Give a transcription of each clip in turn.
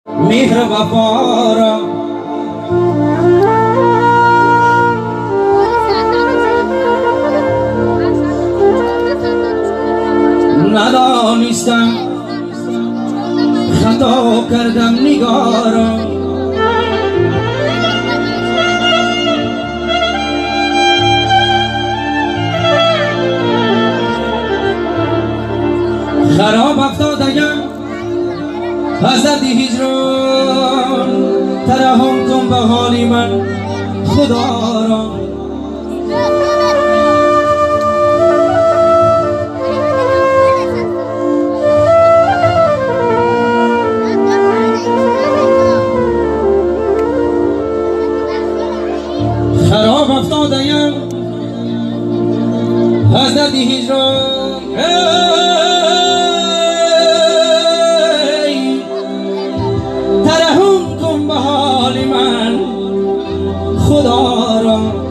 مهر وفا را ندانستم، خطا کردم نگارا. خراب افتادم از درد هجران، ترحم کن به حال من خدا را. خراب افتادم از درد هجران، ترحم کن به حال من خدا را.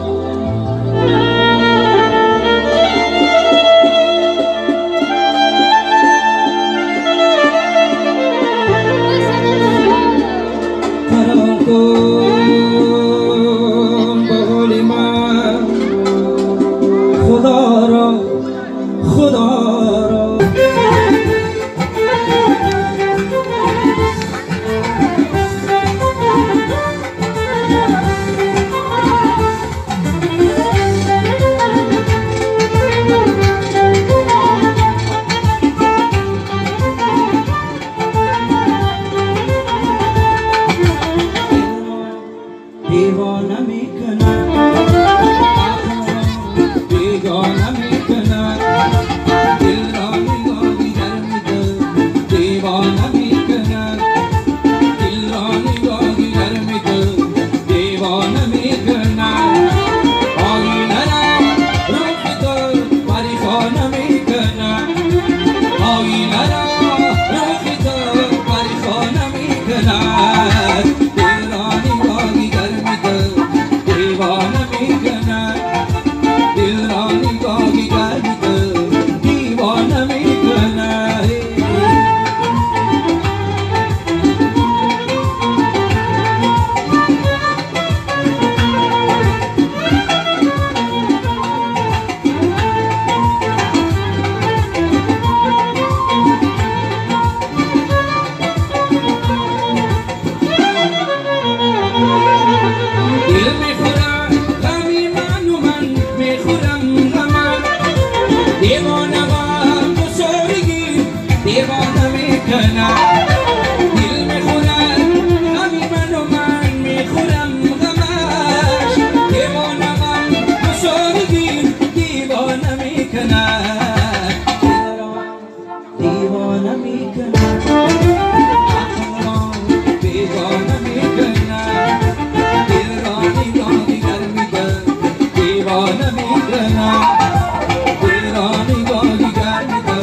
ترحم کن به حال من خدا را، خدا را. دیوانه میکنه بیگانه میکنه، دل را نگاهی در میده. دیوانه میکنه دل را نگاهی در میده. دیوانه میکنه آینه را روح تو پریخانه میکنه. آینه را روح تو پریخانه میکنه. دیوانه میکنه دل میخورد غمی من و من میخورم غمش. دیوانه من بسارگی دیوانه میکنه. دیوانه میکنه بیگانه میکنه. دل را نگاهی در میده. دیوانه میکنه دل را نگاهی در میده.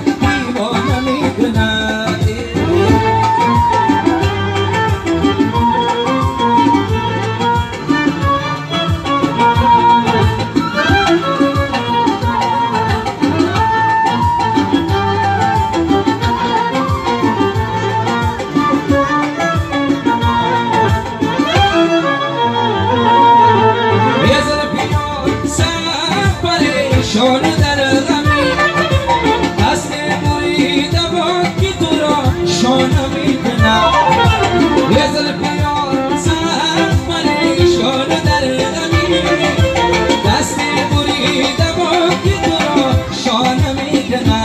شان در غمی دست بریده باد که تو را شانه میکنه. یه زلفی یار سخت پریشان در غمی دست بریده باد که تو را شانه میکنه.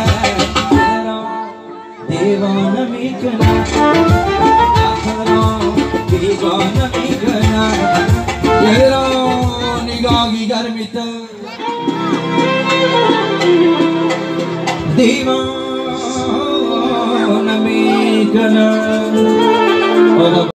دیوانه میکنه عقل را بیگانه میکنه. دل را نگاهی گر میده. دیوانه میکنه.